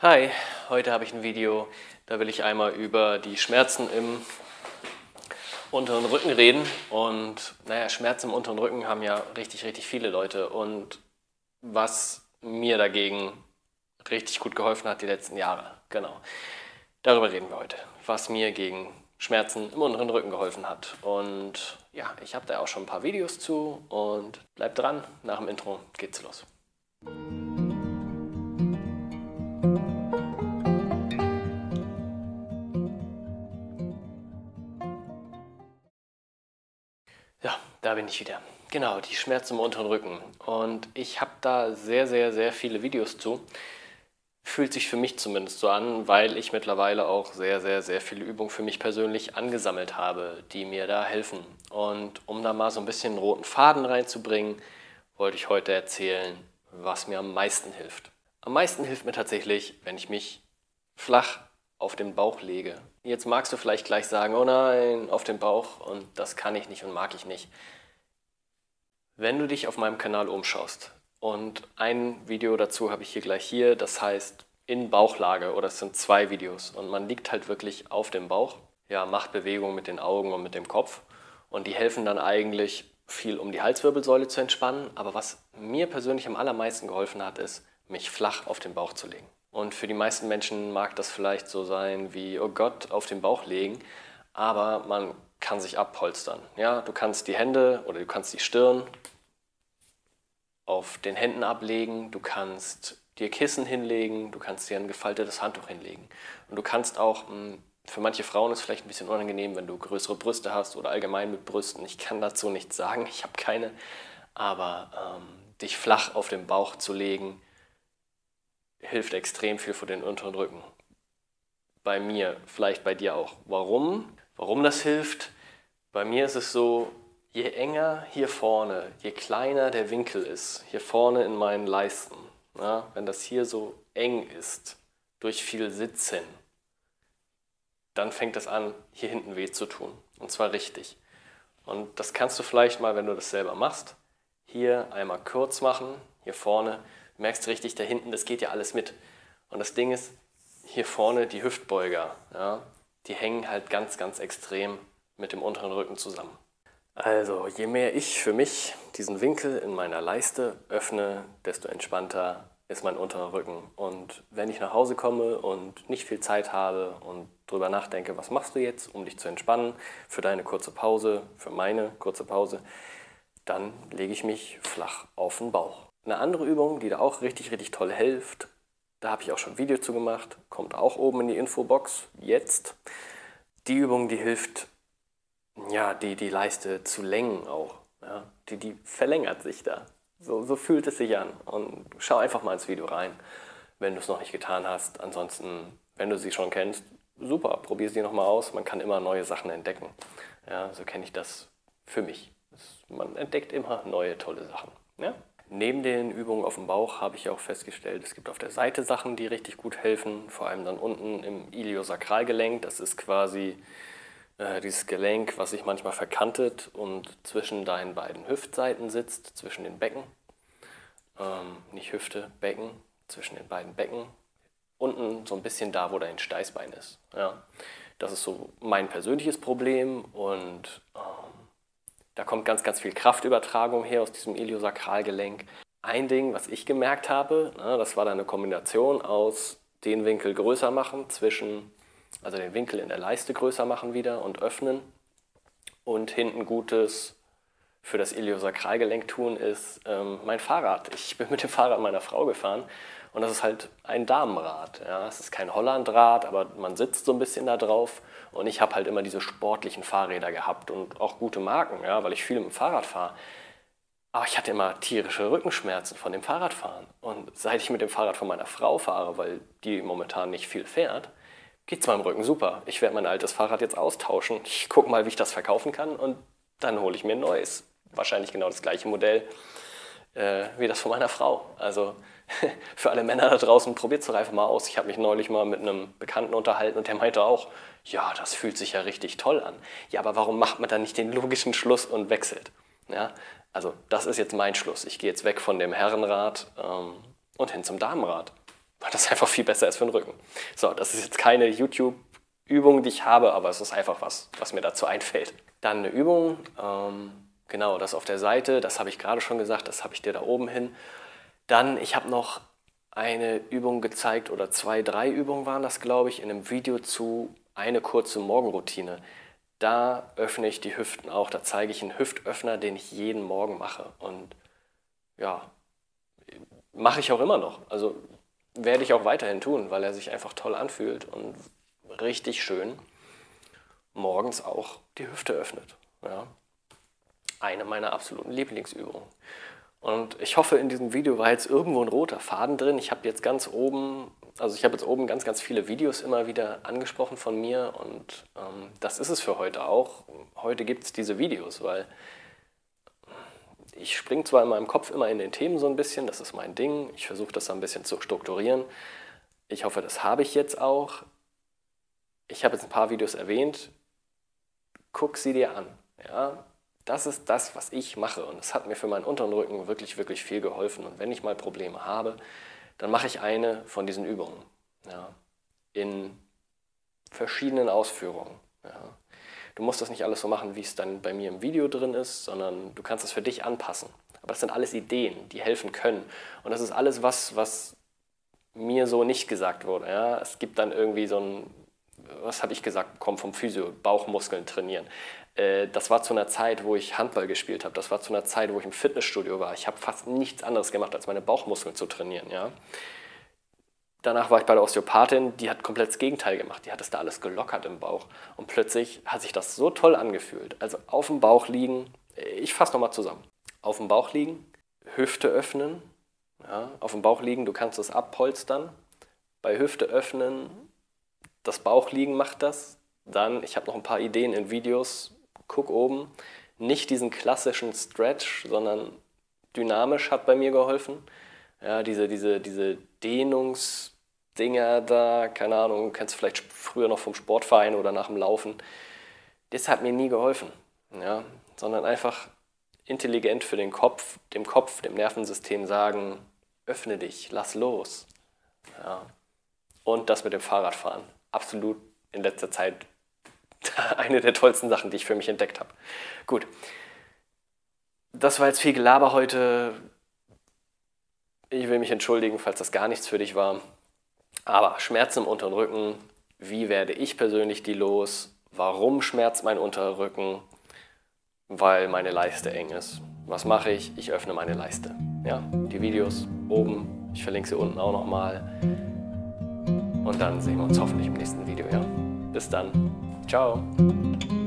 Hi, heute habe ich ein Video, da will ich einmal über die Schmerzen im unteren Rücken reden. Und naja, Schmerzen im unteren Rücken haben ja richtig viele Leute. Und was mir dagegen richtig gut geholfen hat die letzten Jahre, genau. Darüber reden wir heute, was mir gegen Schmerzen im unteren Rücken geholfen hat. Und ja, ich habe da auch schon ein paar Videos zu und bleibt dran, nach dem Intro geht's los. Ja, da bin ich wieder. Genau, die Schmerzen im unteren Rücken. Und ich habe da sehr viele Videos zu. Fühlt sich für mich zumindest so an, weil ich mittlerweile auch sehr viele Übungen für mich persönlich angesammelt habe, die mir da helfen. Und um da mal so ein bisschen einen roten Faden reinzubringen, wollte ich heute erzählen, was mir am meisten hilft. Am meisten hilft mir tatsächlich, wenn ich mich flach auf den Bauch lege. Jetzt magst du vielleicht gleich sagen, oh nein, auf den Bauch, und das kann ich nicht und mag ich nicht. Wenn du dich auf meinem Kanal umschaust, und ein Video dazu habe ich hier, das heißt in Bauchlage, oder es sind 2 Videos und man liegt halt wirklich auf dem Bauch, ja, macht Bewegungen mit den Augen und mit dem Kopf und die helfen dann eigentlich viel, um die Halswirbelsäule zu entspannen, aber was mir persönlich am allermeisten geholfen hat, ist, mich flach auf den Bauch zu legen. Und für die meisten Menschen mag das vielleicht so sein wie, oh Gott, auf den Bauch legen, aber man kann sich abpolstern. Ja, du kannst die Hände oder du kannst die Stirn auf den Händen ablegen, du kannst dir Kissen hinlegen, du kannst dir ein gefaltetes Handtuch hinlegen. Und du kannst auch, für manche Frauen ist es vielleicht ein bisschen unangenehm, wenn du größere Brüste hast oder allgemein mit Brüsten. Ich kann dazu nichts sagen, ich habe keine. Aber dich flach auf den Bauch zu legen, hilft extrem viel für den unteren Rücken. Bei mir, vielleicht bei dir auch. Warum? Warum das hilft? Bei mir ist es so, je enger hier vorne, je kleiner der Winkel ist, hier vorne in meinen Leisten, ja, wenn das hier so eng ist, durch viel Sitzen, dann fängt es an, hier hinten weh zu tun. Und zwar richtig. Und das kannst du vielleicht mal, wenn du das selber machst, hier einmal kurz machen, hier vorne, merkst du richtig, da hinten, das geht ja alles mit. Und das Ding ist, hier vorne die Hüftbeuger, ja, die hängen halt ganz extrem mit dem unteren Rücken zusammen. Also, je mehr ich für mich diesen Winkel in meiner Leiste öffne, desto entspannter ist mein unterer Rücken. Und wenn ich nach Hause komme und nicht viel Zeit habe und drüber nachdenke, was machst du jetzt, um dich zu entspannen, für deine kurze Pause, für meine kurze Pause, dann lege ich mich flach auf den Bauch. Eine andere Übung, die da auch richtig toll hilft, da habe ich auch schon ein Video zu gemacht, kommt auch oben in die Infobox jetzt. Die Übung, die hilft, ja, die Leiste zu längen auch. Ja, die verlängert sich da. So fühlt es sich an. Und schau einfach mal ins Video rein, wenn du es noch nicht getan hast. Ansonsten, wenn du sie schon kennst, super, probier sie nochmal aus. Man kann immer neue Sachen entdecken. Ja, so kenne ich das für mich. Man entdeckt immer neue, tolle Sachen. Ja? Neben den Übungen auf dem Bauch habe ich auch festgestellt, es gibt auf der Seite Sachen, die richtig gut helfen. Vor allem dann unten im Iliosakralgelenk. Das ist quasi dieses Gelenk, was sich manchmal verkantet und zwischen deinen beiden Hüftseiten sitzt, zwischen den Becken. Nicht Hüfte, Becken, zwischen den beiden Becken. Unten so ein bisschen da, wo dein Steißbein ist. Ja. Das ist so mein persönliches Problem und da kommt ganz viel Kraftübertragung her aus diesem Iliosakralgelenk. Ein Ding, was ich gemerkt habe, das war dann eine Kombination aus den Winkel größer machen also den Winkel in der Leiste größer machen wieder und öffnen und hinten Gutes für das Iliosakralgelenk tun ist mein Fahrrad. Ich bin mit dem Fahrrad meiner Frau gefahren und das ist halt ein Damenrad. Ja. Es ist kein Hollandrad, aber man sitzt so ein bisschen da drauf und ich habe halt immer diese sportlichen Fahrräder gehabt und auch gute Marken, ja, weil ich viel mit dem Fahrrad fahre. Aber ich hatte immer tierische Rückenschmerzen von dem Fahrradfahren und seit ich mit dem Fahrrad von meiner Frau fahre, weil die momentan nicht viel fährt, geht es meinem Rücken super. Ich werde mein altes Fahrrad jetzt austauschen. Ich gucke mal, wie ich das verkaufen kann und dann hole ich mir ein neues. Wahrscheinlich genau das gleiche Modell wie das von meiner Frau. Also für alle Männer da draußen, probiert es doch einfach mal aus. Ich habe mich neulich mal mit einem Bekannten unterhalten und der meinte auch, ja, das fühlt sich ja richtig toll an. Ja, aber warum macht man dann nicht den logischen Schluss und wechselt? Ja, also das ist jetzt mein Schluss. Ich gehe jetzt weg von dem Herrenrad und hin zum Damenrad. weil das einfach viel besser ist für den Rücken. So, das ist jetzt keine YouTube-Übung, die ich habe, aber es ist einfach was mir dazu einfällt. Dann eine Übung, genau, das auf der Seite, das habe ich gerade schon gesagt, das habe ich dir da oben hin. Dann, ich habe noch eine Übung gezeigt, oder 2, 3 Übungen waren das, glaube ich, in einem Video zu eine kurze Morgenroutine. Da öffne ich die Hüften auch, da zeige ich einen Hüftöffner, den ich jeden Morgen mache. Und ja, mache ich auch immer noch. Also werde ich auch weiterhin tun, weil er sich einfach toll anfühlt und richtig schön morgens auch die Hüfte öffnet. Ja. Eine meiner absoluten Lieblingsübungen. Und ich hoffe, in diesem Video war jetzt irgendwo ein roter Faden drin. Ich habe jetzt ganz oben, ganz, ganz viele Videos immer wieder angesprochen von mir und das ist es für heute auch. Heute gibt es diese Videos, weil ich springe zwar in meinem Kopf immer in den Themen so ein bisschen, das ist mein Ding. Ich versuche das ein bisschen zu strukturieren. Ich hoffe, das habe ich jetzt auch. Ich habe jetzt ein paar Videos erwähnt. Guck sie dir an. Ja? Das ist das, was ich mache und es hat mir für meinen unteren Rücken wirklich, wirklich viel geholfen. Und wenn ich mal Probleme habe, dann mache ich eine von diesen Übungen, ja, in verschiedenen Ausführungen. Ja. Du musst das nicht alles so machen, wie es dann bei mir im Video drin ist, sondern du kannst es für dich anpassen. Aber das sind alles Ideen, die helfen können. Und das ist alles, was mir so nicht gesagt wurde. Ja. Es gibt dann irgendwie so ein, was habe ich gesagt bekommen vom Physio, Bauchmuskeln trainieren. Das war zu einer Zeit, wo ich Handball gespielt habe. Das war zu einer Zeit, wo ich im Fitnessstudio war. Ich habe fast nichts anderes gemacht, als meine Bauchmuskeln zu trainieren. Ja. Danach war ich bei der Osteopathin, die hat komplett das Gegenteil gemacht. Die hat es da alles gelockert im Bauch. Und plötzlich hat sich das so toll angefühlt. Also auf dem Bauch liegen, ich fasse nochmal zusammen. Auf dem Bauch liegen, Hüfte öffnen. Ja, auf dem Bauch liegen, du kannst es abpolstern. Bei Hüfte öffnen, das Bauchliegen macht das. Dann, ich habe noch ein paar Ideen in Videos. Guck oben. Nicht diesen klassischen Stretch, sondern dynamisch hat bei mir geholfen. Ja, diese Dehnungsdinger da, keine Ahnung, kennst du vielleicht früher noch vom Sportverein oder nach dem Laufen. Das hat mir nie geholfen. Ja, sondern einfach intelligent für den Kopf, dem Nervensystem sagen, öffne dich, lass los. Ja. Und das mit dem Fahrradfahren. Absolut in letzter Zeit eine der tollsten Sachen, die ich für mich entdeckt habe. Gut, das war jetzt viel Gelaber heute. Ich will mich entschuldigen, falls das gar nichts für dich war. Aber Schmerzen im unteren Rücken, wie werde ich persönlich die los? Warum schmerzt mein unterer Rücken? Weil meine Leiste eng ist. Was mache ich? Ich öffne meine Leiste. Ja, die Videos oben, ich verlinke sie unten auch nochmal. Und dann sehen wir uns hoffentlich im nächsten Video. Ja? Bis dann. Ciao.